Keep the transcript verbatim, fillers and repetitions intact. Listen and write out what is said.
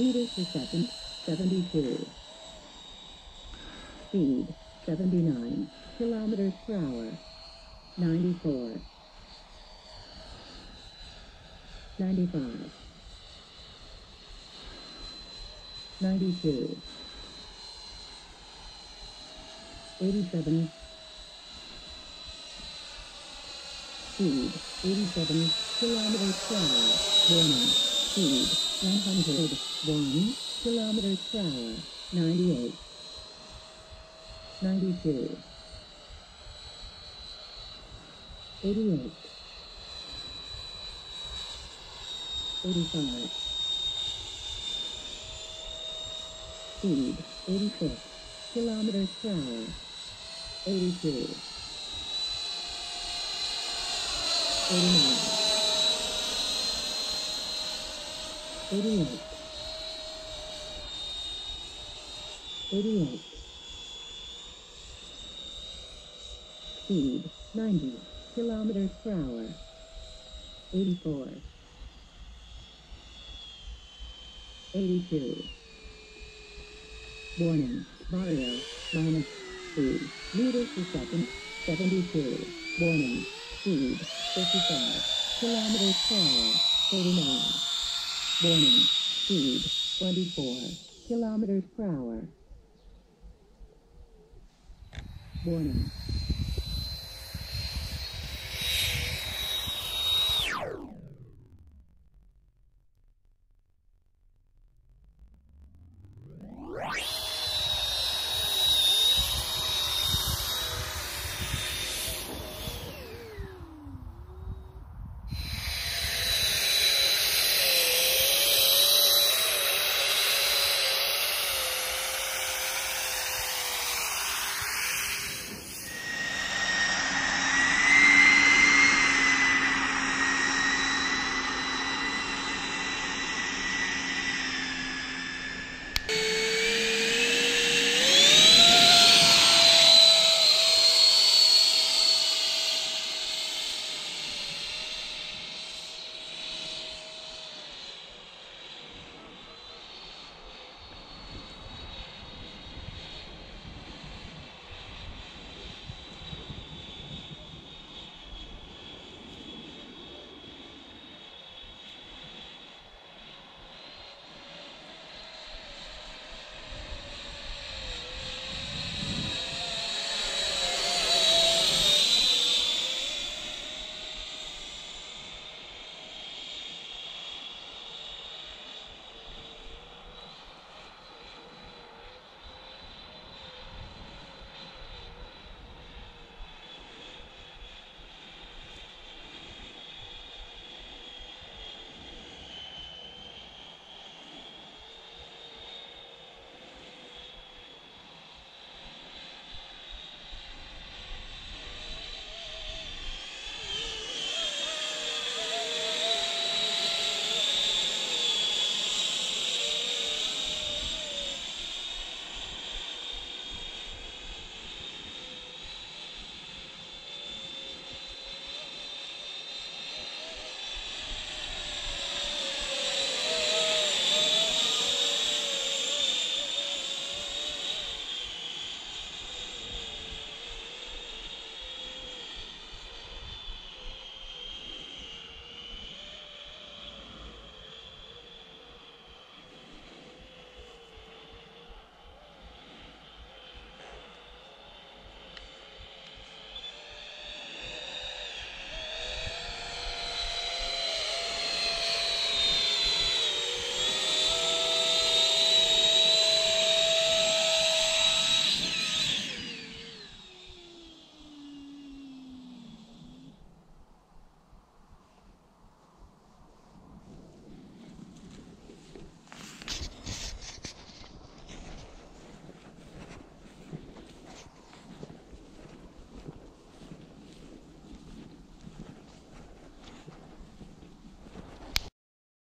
meters per second, seventy-two. Speed, seventy-nine kilometers per hour, ninety-four. ninety-five. ninety-two. eighty-seven. Speed, eighty-seven kilometers per hour. Warning, speed, one hundred one kilometers per hour. ninety-eight. ninety-two. eighty-eight. eighty-five. Speed, eighty-six kilometers per hour. eighty-two. eighty-nine. eighty-eight. eighty-eight. Speed, ninety kilometers per hour. eighty-four. eighty-two. Warning, Vario, minus two meters per second, seventy-two. Warning, speed, fifty-five kilometers per hour, thirty-nine. Warning, speed, twenty-four kilometers per hour. Warning,